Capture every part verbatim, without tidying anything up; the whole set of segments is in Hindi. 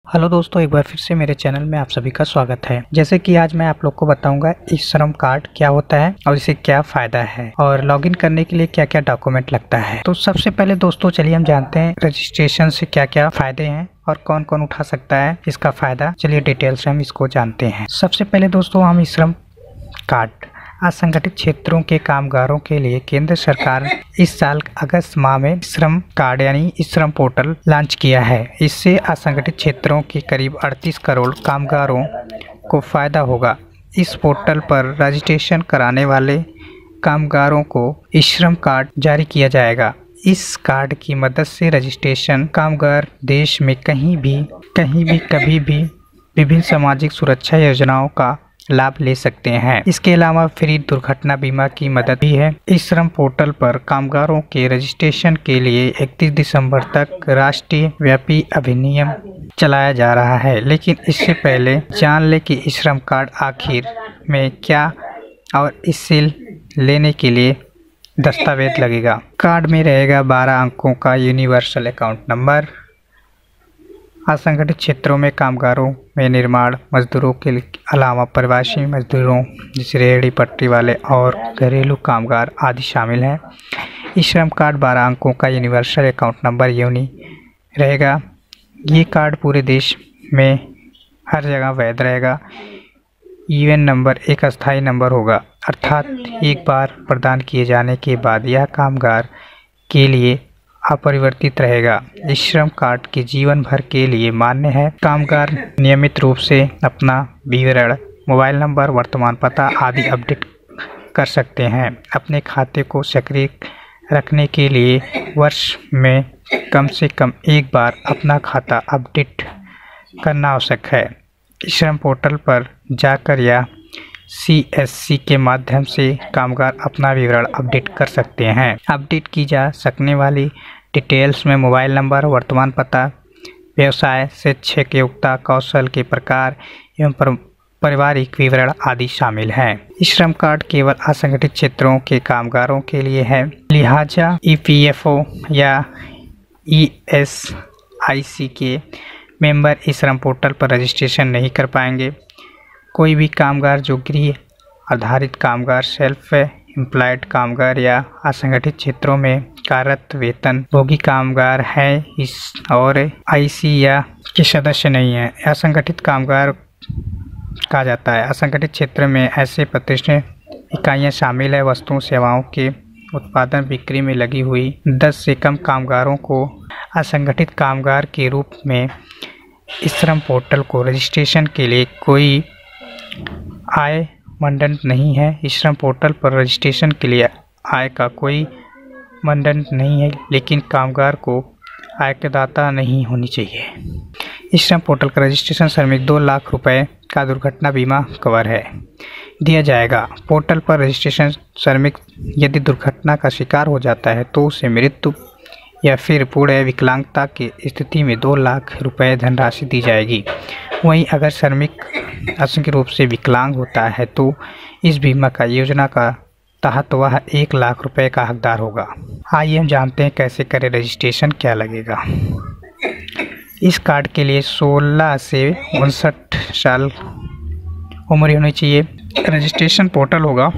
हेलो दोस्तों, एक बार फिर से मेरे चैनल में आप सभी का स्वागत है। जैसे कि आज मैं आप लोग को बताऊंगा ई श्रम कार्ड क्या होता है और इसे क्या फायदा है और लॉगिन करने के लिए क्या क्या डॉक्यूमेंट लगता है। तो सबसे पहले दोस्तों चलिए हम जानते हैं रजिस्ट्रेशन से क्या क्या फायदे हैं और कौन कौन उठा सकता है इसका फायदा। चलिए डिटेल से हम इसको जानते हैं। सबसे पहले दोस्तों हम ई श्रम कार्ड असंगठित क्षेत्रों के कामगारों के लिए केंद्र सरकार ने इस साल अगस्त माह में श्रम कार्ड यानी ई श्रम पोर्टल लॉन्च किया है। इससे असंगठित क्षेत्रों के करीब अड़तीस करोड़ कामगारों को फायदा होगा। इस पोर्टल पर रजिस्ट्रेशन कराने वाले कामगारों को ई श्रम कार्ड जारी किया जाएगा। इस कार्ड की मदद से रजिस्ट्रेशन कामगार देश में कहीं भी कहीं भी कभी भी विभिन्न सामाजिक सुरक्षा योजनाओं का लाभ ले सकते हैं। इसके अलावा फ्री दुर्घटना बीमा की मदद भी है। इस श्रम पोर्टल पर कामगारों के रजिस्ट्रेशन के लिए इकतीस दिसंबर तक राष्ट्रीय व्यापी अभियान चलाया जा रहा है। लेकिन इससे पहले जान ले कि ई श्रम कार्ड आखिर में क्या और इससे लेने के लिए दस्तावेज लगेगा। कार्ड में रहेगा बारह अंकों का यूनिवर्सल अकाउंट नंबर। असंगठित क्षेत्रों में कामगारों में निर्माण मजदूरों के अलावा प्रवासी मजदूरों जैसे रेहड़ी पटरी वाले और घरेलू कामगार आदि शामिल हैं। ई श्रम कार्ड बारह अंकों का यूनिवर्सल अकाउंट नंबर यूनी रहेगा। ये कार्ड पूरे देश में हर जगह वैध रहेगा। यूएन नंबर एक अस्थायी नंबर होगा, अर्थात एक बार प्रदान किए जाने के बाद यह कामगार के लिए अपरिवर्तित रहेगा। इस श्रम कार्ड के जीवन भर के लिए मान्य है। कामगार नियमित रूप से अपना विवरण, मोबाइल नंबर, वर्तमान पता आदि अपडेट कर सकते हैं। अपने खाते को सक्रिय रखने के लिए वर्ष में कम से कम एक बार अपना खाता अपडेट करना आवश्यक है। इस श्रम पोर्टल पर जाकर या सी एस सी के माध्यम से कामगार अपना विवरण अपडेट कर सकते हैं। अपडेट की जा सकने वाली डिटेल्स में मोबाइल नंबर, वर्तमान पता, व्यवसाय, शैक्षिक योग्यता, कौशल के प्रकार एवं पारिवारिक विवरण आदि शामिल हैं। ई श्रम कार्ड केवल असंगठित क्षेत्रों के कामगारों के लिए है, लिहाजा ई पी एफ ओ या ई एस आई सी के मेंबर ई श्रम पोर्टल पर रजिस्ट्रेशन नहीं कर पाएंगे। कोई भी कामगार जो गृह आधारित कामगार, सेल्फ एम्प्लॉयड कामगार या असंगठित क्षेत्रों में कार्यरत वेतन भोगी कामगार है इस और आई सी या के सदस्य नहीं है, असंगठित कामगार कहा जाता है। असंगठित क्षेत्र में ऐसे प्रतिष्ठित इकाइयां शामिल है। वस्तुओं सेवाओं के उत्पादन बिक्री में लगी हुई दस से कम कामगारों को असंगठित कामगार के रूप में इस श्रम पोर्टल को रजिस्ट्रेशन के लिए कोई आय मानदंड नहीं है। इस श्रम पोर्टल पर रजिस्ट्रेशन के लिए आय का कोई मानदंड नहीं है, लेकिन कामगार को आय के दाता नहीं होनी चाहिए। इस श्रम पोर्टल का रजिस्ट्रेशन श्रमिक दो लाख रुपए का दुर्घटना बीमा कवर है दिया जाएगा। पोर्टल पर रजिस्ट्रेशन श्रमिक यदि दुर्घटना का शिकार हो जाता है तो उसे मृत्यु या फिर पूर्ण विकलांगता की स्थिति में दो लाख रुपए धनराशि दी जाएगी। वहीं अगर श्रमिक असंख्य रूप से विकलांग होता है तो इस बीमा का योजना का तहत वह एक लाख रुपए का हकदार होगा। आइए हम जानते हैं कैसे करें रजिस्ट्रेशन, क्या लगेगा। इस कार्ड के लिए सोलह से उनसठ साल उम्र होनी चाहिए। रजिस्ट्रेशन पोर्टल होगा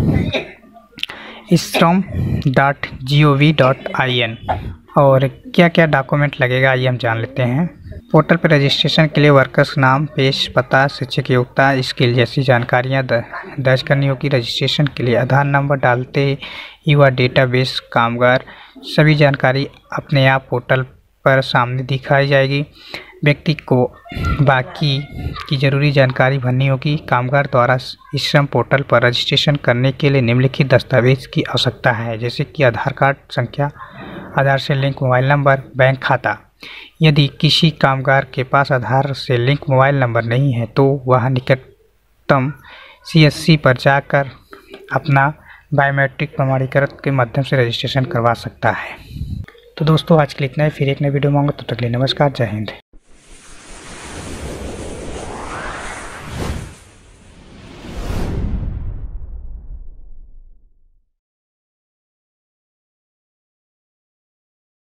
e Shram dot g o v dot i n. और क्या क्या डॉक्यूमेंट लगेगा आइए हम जान लेते हैं। पोर्टल पर रजिस्ट्रेशन के लिए वर्कर्स नाम, पेश, पता, शिक्षक योग्यता, स्किल जैसी जानकारियां दर्ज करनी होगी। रजिस्ट्रेशन के लिए आधार नंबर डालते युवा डेटाबेस कामगार सभी जानकारी अपने आप पोर्टल पर सामने दिखाई जाएगी। व्यक्ति को बाकी की जरूरी जानकारी भरनी होगी। कामगार द्वारा इस श्रम पोर्टल पर रजिस्ट्रेशन करने के लिए निम्नलिखित दस्तावेज की आवश्यकता है, जैसे कि आधार कार्ड संख्या, आधार से लिंक मोबाइल नंबर, बैंक खाता। यदि किसी कामगार के पास आधार से लिंक मोबाइल नंबर नहीं है तो वह निकटतम सी एस सी पर जाकर अपना बायोमेट्रिक प्रमाणीकरण के माध्यम से रजिस्ट्रेशन करवा सकता है। तो दोस्तों आज के लिए इतना ही, फिर एक नई वीडियो में आऊंगा, तब तक के लिए नमस्कार, जय हिंद।